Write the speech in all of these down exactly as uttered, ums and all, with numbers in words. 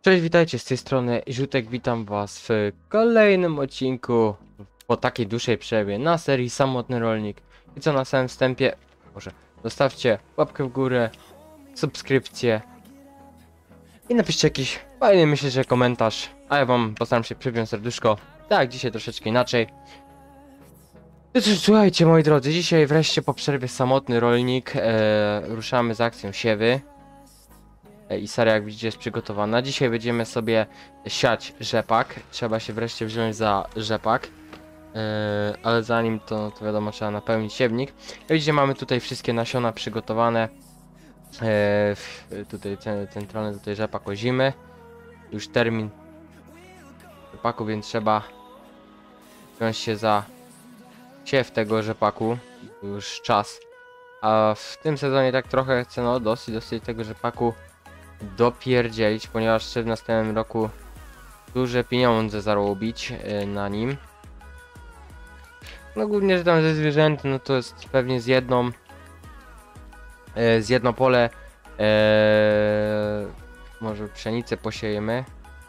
Cześć, witajcie, z tej strony Ziutek, witam was w kolejnym odcinku po takiej dłuższej przerwie na serii Samotny Rolnik. I co na samym wstępie, może zostawcie łapkę w górę, subskrypcję i napiszcie jakiś fajny, myślę, że komentarz, a ja wam postaram się przypiąć serduszko. Tak, dzisiaj troszeczkę inaczej. Słuchajcie, moi drodzy, dzisiaj wreszcie po przerwie Samotny Rolnik e, ruszamy z akcją siewy. I seria, jak widzicie, jest przygotowana. Dzisiaj będziemy sobie siać rzepak. Trzeba się wreszcie wziąć za rzepak. Yy, ale zanim to, to wiadomo, trzeba napełnić siewnik. Jak widzicie, mamy tutaj wszystkie nasiona przygotowane. Yy, tutaj centralny tutaj rzepak ozimy. Już termin rzepaku, więc trzeba wziąć się za siew tego rzepaku. Już czas. A w tym sezonie tak trochę chcę, no dosyć, dosyć tego rzepaku dopierdzielić, ponieważ chcę w następnym roku duże pieniądze zarobić yy, na nim. No głównie, że tam ze zwierzęty, no to jest pewnie z jedną yy, z jedno pole yy, może pszenicę posiejemy.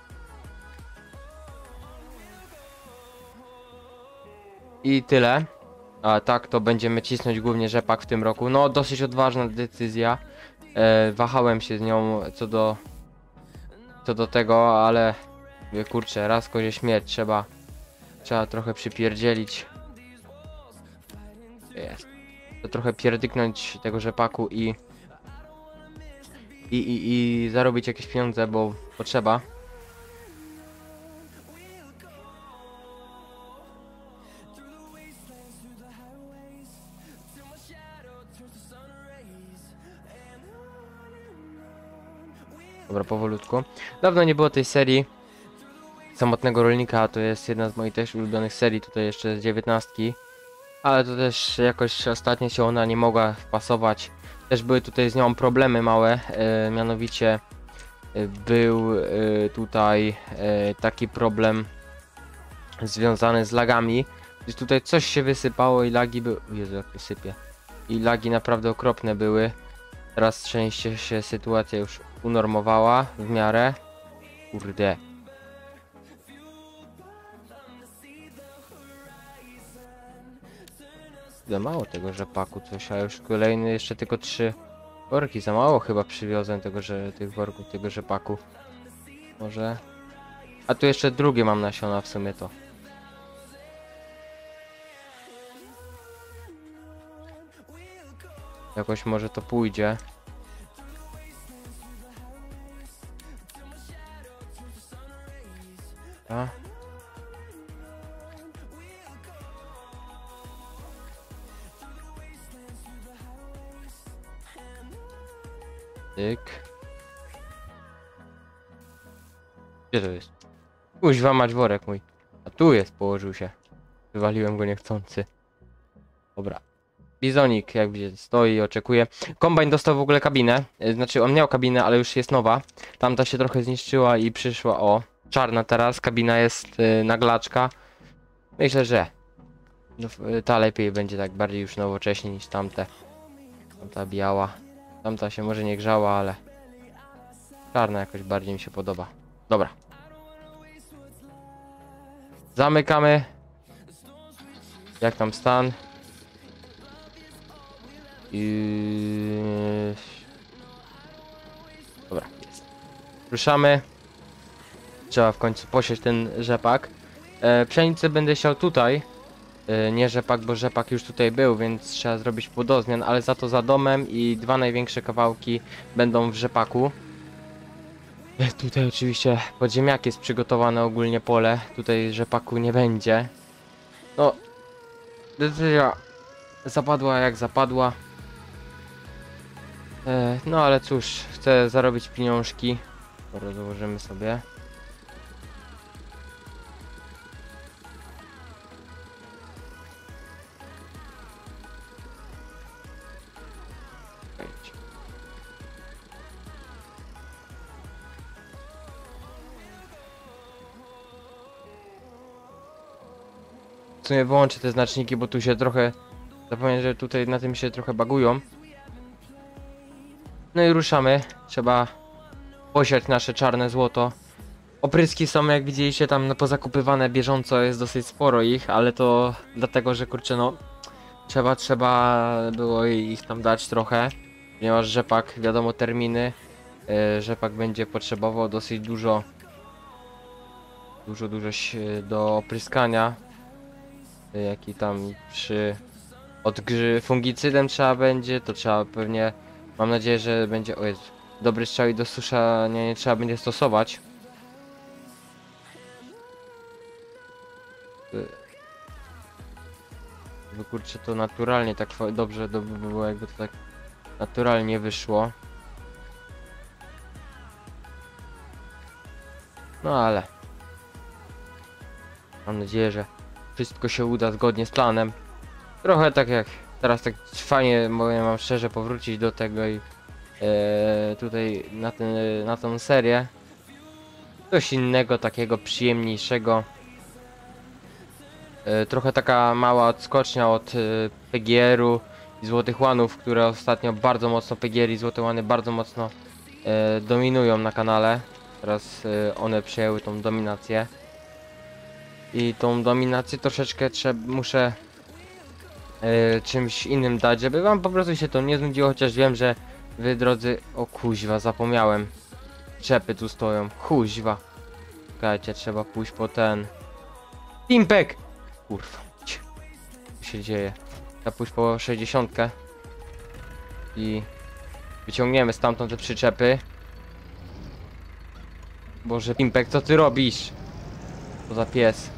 I tyle. A tak to będziemy cisnąć głównie rzepak w tym roku. No dosyć odważna decyzja. E, wahałem się z nią co do co do tego, ale kurczę, raz kozie śmierć, trzeba trzeba trochę przypierdzielić. Jest. To trochę pierdyknąć tego rzepaku i i, i i zarobić jakieś pieniądze, bo potrzeba. Dobra, powolutku. Dawno nie było tej serii Samotnego Rolnika, to jest jedna z moich też ulubionych serii, tutaj jeszcze z dziewiętnastki. Ale to też jakoś ostatnio się ona nie mogła wpasować. Też były tutaj z nią problemy małe, e, mianowicie e, był e, tutaj e, taki problem związany z lagami. Gdyż tutaj coś się wysypało i lagi były... Jezu, jak wysypie. I lagi naprawdę okropne były. Teraz szczęście się sytuacja już unormowała w miarę. Kurde. Za mało tego rzepaku coś, a już kolejny jeszcze tylko trzy worki. Za mało chyba przywiozłem tego, że tych worków, tego rzepaku. Może. A tu jeszcze drugie mam nasiona w sumie to. Jakoś może to pójdzie. A? Tyk. Gdzie to jest? Kuźwa mać, worek mój. A tu jest, położył się. Wywaliłem go niechcący. Dobra. Bizonik, jak widzicie, stoi i oczekuje. Kombajn dostał w ogóle kabinę. Znaczy, on miał kabinę, ale już jest nowa. Tamta się trochę zniszczyła i przyszła, o, czarna teraz. Kabina jest yy, naglaczka. Myślę, że no, ta lepiej będzie, tak bardziej już nowocześnie niż tamte. Tamta biała. Tamta się może nie grzała, ale czarna jakoś bardziej mi się podoba. Dobra. Zamykamy. Jak tam stan? I... Dobra, jest. Ruszamy. Trzeba w końcu posieć ten rzepak. E, pszenicę będę siał tutaj. E, nie rzepak, bo rzepak już tutaj był, więc trzeba zrobić płodozmian, ale za to za domem i dwa największe kawałki będą w rzepaku. E, tutaj oczywiście pod ziemniak jest przygotowane ogólnie pole. Tutaj rzepaku nie będzie. No, decyzja zapadła jak zapadła. E, no ale cóż, chcę zarobić pieniążki. Dobra, założymy sobie. W sumie wyłączę te znaczniki, bo tu się trochę... Zapomniałem, że tutaj na tym się trochę bagują. No i ruszamy. Trzeba posiać nasze czarne złoto. Opryski są, jak widzieliście, tam no, pozakupywane bieżąco, jest dosyć sporo ich, ale to dlatego, że kurczę, no trzeba, trzeba było ich tam dać trochę, ponieważ rzepak, wiadomo terminy, yy, rzepak będzie potrzebował dosyć dużo, dużo, dużo ś- do opryskania, yy, jaki tam przy od grzy fungicydem trzeba będzie, to trzeba pewnie, mam nadzieję, że będzie, o Jezu, dobry strzał i do suszenia nie trzeba będzie stosować. Bo kurczę, to naturalnie tak fa- dobrze to by było, jakby to tak naturalnie wyszło. No ale mam nadzieję, że wszystko się uda zgodnie z planem. Trochę tak jak teraz, tak fajnie, mówię, mam szczerze, powrócić do tego i e, tutaj na, ten, na tą serię. Coś innego, takiego przyjemniejszego. E, trochę taka mała odskocznia od e, P G R-u i Złotych Łanów, które ostatnio bardzo mocno, P G R i Złote Łany bardzo mocno e, dominują na kanale. Teraz e, one przejęły tą dominację. I tą dominację troszeczkę trzeba, muszę e, czymś innym dać, żeby wam po prostu się to nie znudziło, chociaż wiem, że wy drodzy... O kuźwa, zapomniałem. Czepy tu stoją, kuźwa. Czekajcie, trzeba pójść po ten... Pimpek! Kurwa, co się dzieje? Trzeba pójść po sześćdziesiątkę. I wyciągniemy stamtąd te przyczepy. Boże, Pimpek, co ty robisz? Co za pies?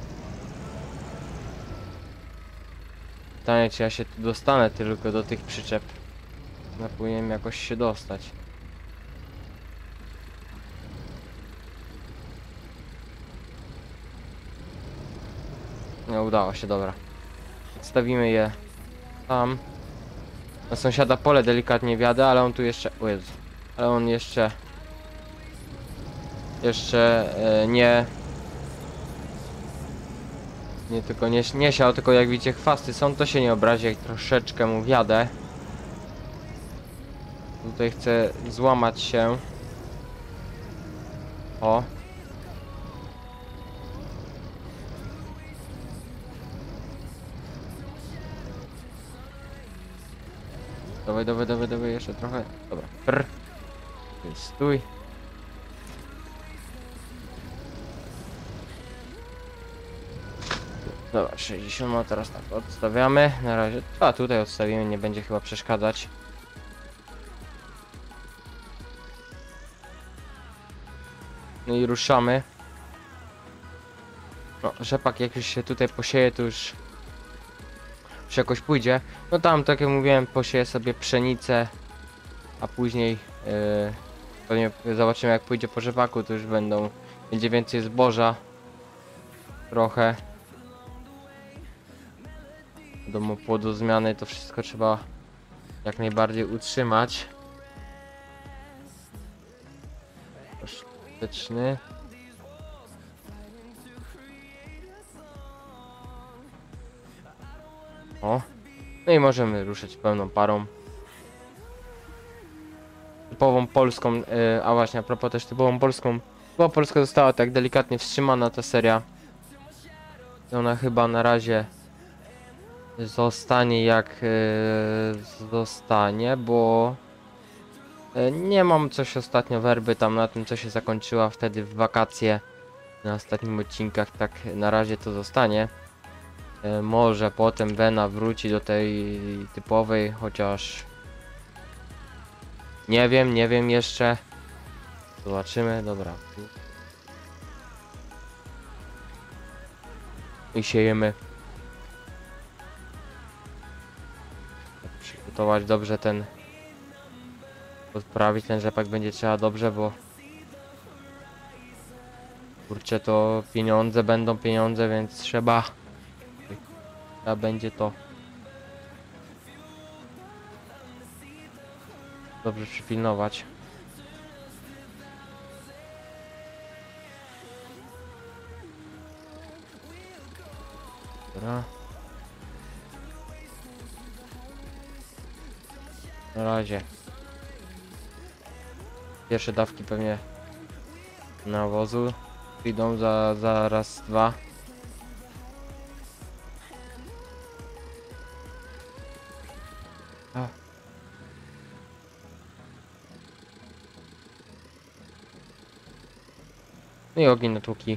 Pytanie, czy ja się tu dostanę tylko do tych przyczep. No, powinienem jakoś się dostać. Nie udało się, dobra. Odstawimy je tam. Na sąsiada pole delikatnie wjadę, ale on tu jeszcze... O Jezu. Ale on jeszcze... Jeszcze e, nie... Nie tylko nie, nie siał, tylko jak widzicie chwasty są, to się nie obrazi, jak troszeczkę mu wjadę. Tutaj chcę złamać się. O. Dawaj, dawaj, dawaj, dawaj, jeszcze trochę. Dobra, prr. Stój. Dobra, sześćdziesiąt, no teraz tak, odstawiamy. Na razie, a tutaj odstawimy, nie będzie chyba przeszkadzać. No i ruszamy. No, rzepak jak już się tutaj posieje, to już... Już jakoś pójdzie. No tam, tak jak mówiłem, posieję sobie pszenicę. A później... Yy, pewnie zobaczymy, jak pójdzie po rzepaku, to już będą... Będzie więcej zboża. Trochę. Do płodozmiany to wszystko trzeba jak najbardziej utrzymać. Skuteczny. O. No i możemy ruszyć pełną parą. Typową polską, yy, a właśnie a propos też typową polską. Bo Polska została tak delikatnie wstrzymana ta seria. I ona chyba na razie zostanie jak yy, zostanie, bo yy, nie mam coś ostatnio werby tam na tym, co się zakończyła wtedy w wakacje na ostatnim odcinkach, tak na razie to zostanie. Yy, może potem Vena wróci do tej typowej, chociaż nie wiem, nie wiem jeszcze. Zobaczymy, dobra. I siejemy. Przygotować dobrze ten... Odprawić ten rzepak będzie trzeba dobrze, bo... Kurczę, to pieniądze będą pieniądze, więc trzeba... Trzeba będzie to... Dobrze przypilnować. Dobra. Na razie. Pierwsze dawki pewnie nawozu. Idą za, za raz, dwa. A. No i ogień na tłuki.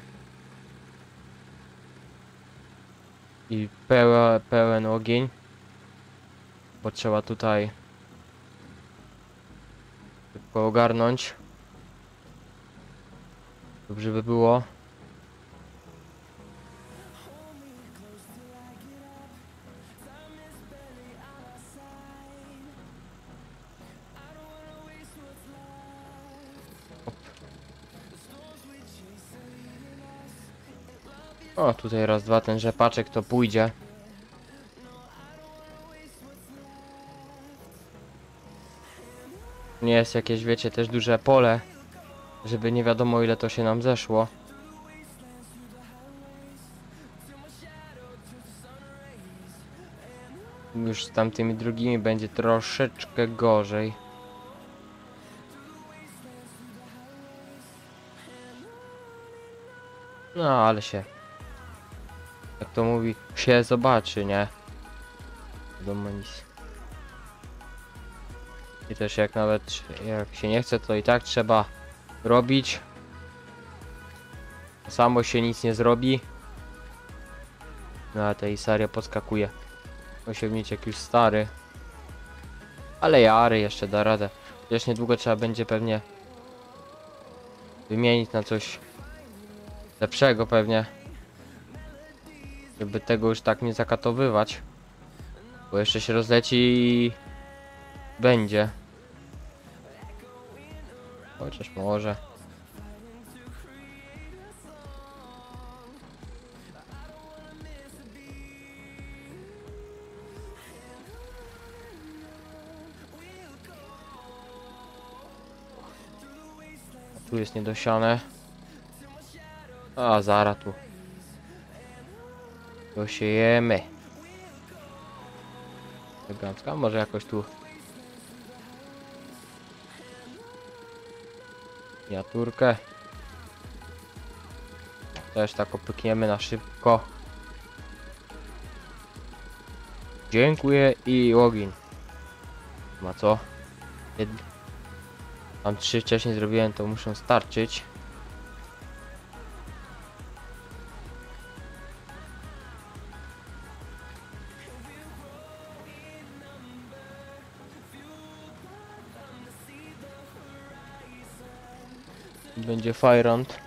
I pełen, pełen ogień. Bo trzeba tutaj szybko ogarnąć. Dobrze by było. O, tutaj raz, dwa, ten rzepaczek to pójdzie. Nie jest jakieś, wiecie, też duże pole, żeby nie wiadomo ile to się nam zeszło. Już z tamtymi drugimi będzie troszeczkę gorzej. No, ale się, jak to mówi, się zobaczy, nie? Wiadomo nic. I też jak nawet, jak się nie chce, to i tak trzeba robić. Samo się nic nie zrobi. No a tej seria podskakuje. Osiągnięciek już stary. Ale jary jeszcze da radę. Chociaż niedługo trzeba będzie pewnie wymienić na coś lepszego pewnie. Żeby tego już tak nie zakatowywać. Bo jeszcze się rozleci i będzie. Chociaż może. A tu jest niedosiane. A zaraz tu dosiejemy. Elegancka, może jakoś tu miniaturkę. Też tak opykniemy na szybko. Dziękuję i ogień. Ma co? Jed... Tam trzy wcześniej zrobiłem, to muszą starczyć. Będzie fajrant.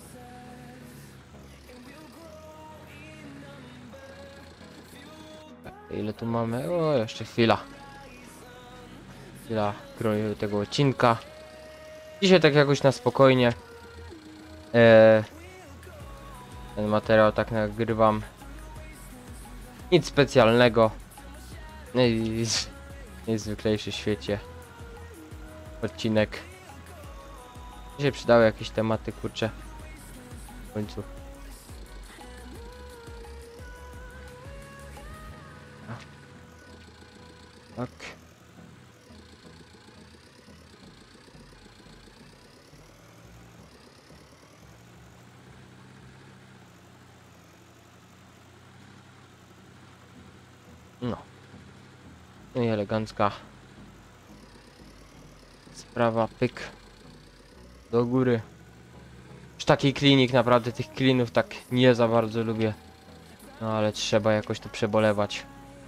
Ile tu mamy? O, jeszcze chwila. Chwila kroju tego odcinka. Dzisiaj tak jakoś na spokojnie. Eee, ten materiał tak nagrywam. Nic specjalnego. Nic, najzwyklejszy w świecie. Odcinek. Mi się przydały jakieś tematy, kurcze. W końcu. Tak. No. No i elegancka sprawa, pyk. Do góry. Już taki klinik, naprawdę tych klinów tak nie za bardzo lubię. No ale trzeba jakoś to przebolewać.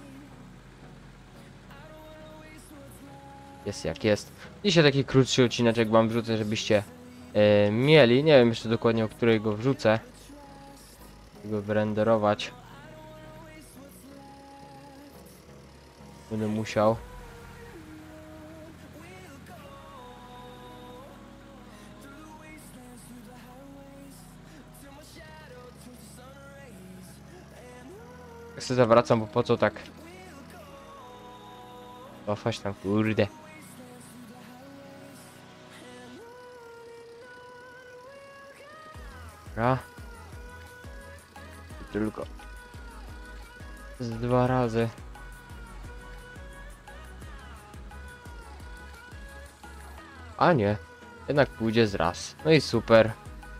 Jest jak jest. Dzisiaj taki krótszy odcineczek wam wrzucę, żebyście e, mieli. Nie wiem jeszcze dokładnie, o której go wrzucę. Go wyrenderować. Będę musiał. Ja sobie zawracam, bo po co tak łafać tam, kurde. Dobra. Tylko z dwa razy. A nie, jednak pójdzie z raz. No i super.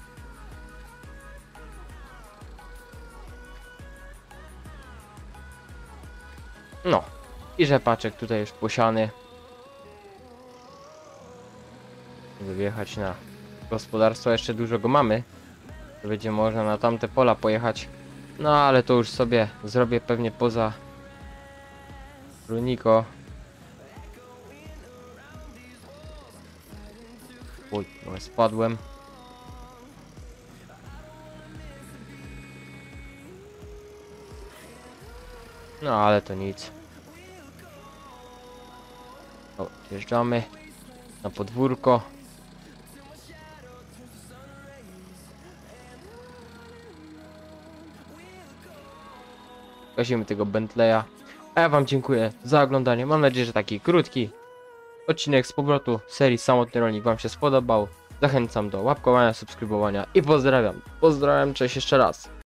No. I rzepaczek tutaj już posiany. Żeby wjechać na gospodarstwo, jeszcze dużo go mamy. Będzie można na tamte pola pojechać. No ale to już sobie zrobię pewnie poza rolniko. Oj, no spadłem. No ale to nic. O, wjeżdżamy na podwórko. Gasimy tego Bentleya. A ja wam dziękuję za oglądanie. Mam nadzieję, że taki krótki odcinek z powrotu serii Samotny Rolnik wam się spodobał. Zachęcam do łapkowania, subskrybowania i pozdrawiam. Pozdrawiam, cześć jeszcze raz.